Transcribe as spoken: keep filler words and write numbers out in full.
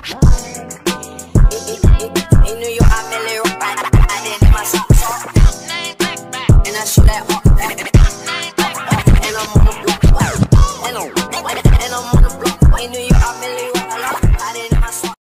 In New York, I barely rock. I did in my socks off, and I shoot that off. And I'm on the block, and I'm and I'm on the block. In New York, I barely rock. I did in my socks.